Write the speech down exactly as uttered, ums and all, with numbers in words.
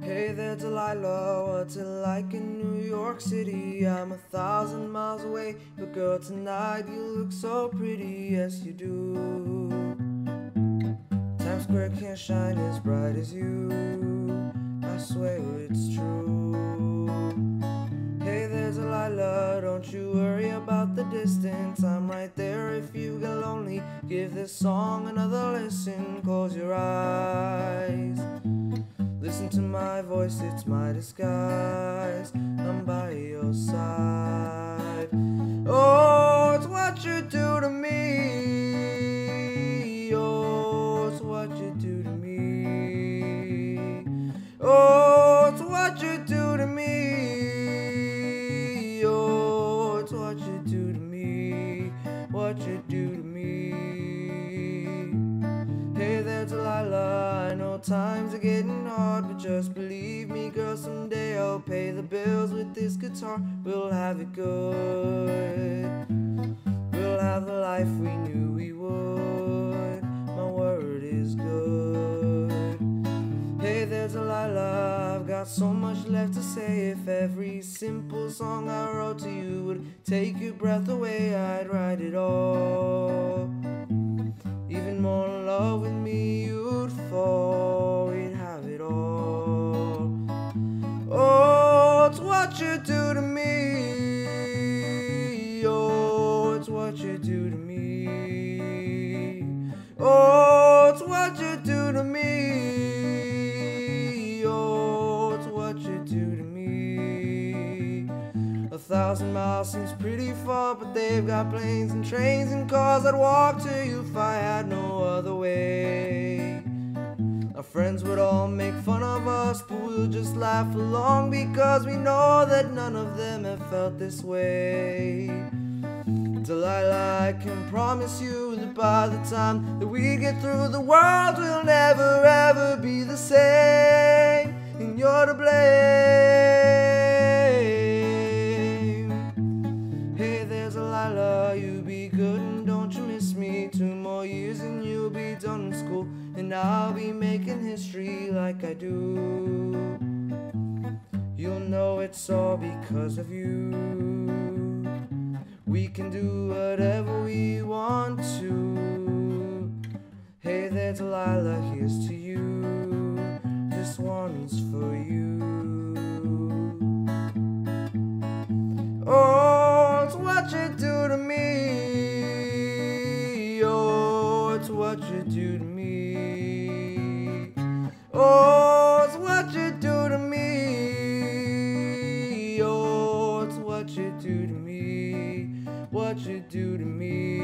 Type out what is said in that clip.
Hey there, Delilah, what's it like in New York City? I'm a thousand miles away, but girl, tonight you look so pretty, yes you do. Times Square can't shine as bright as you, I swear it's true. Hey there, Delilah, don't you worry about the distance, I'm right there if you get lonely. Give this song another listen, close your eyes. Listen to my voice, it's my disguise, I'm by your side. Oh, it's what you do to me. Oh, it's what you do to me. Oh, it's what you do to me. Oh, it's what you do to me. What you do to me. Hey there, Delilah, I know times are getting hard, but just believe me, girl, someday I'll pay the bills with this guitar. We'll have it good. We'll have the life we knew we would. My word is good. Hey there, Delilah, I've got so much left to say. If every simple song I wrote to you would take your breath away, I'd write it all. Even more in love with me you'd fall, we'd have it all. Oh, it's what you do to me. Oh, it's what you do to me. Oh, it's what you do to me. Oh, it's what you do to me. A thousand miles seems pretty far, but they've got planes and trains and cars. I'd walk to you if I had no other way. Our friends would all make fun of us, but we'll just laugh along because we know that none of them have felt this way. Delilah, I can promise you that by the time that we get through, the world will never ever be the same, and you're to blame. Hey there's Delilah, you be good and don't you miss me. Two more years and you'll be done with school, and I'll be making history like I do. You'll know it's all because of you. We can do whatever we want to. Hey there, Delilah, here's to you. This one's for you. Oh, it's what you do to me. Oh, it's what you do to me. Oh, it's what you do to me. Oh, it's what you do to me. What you do to me.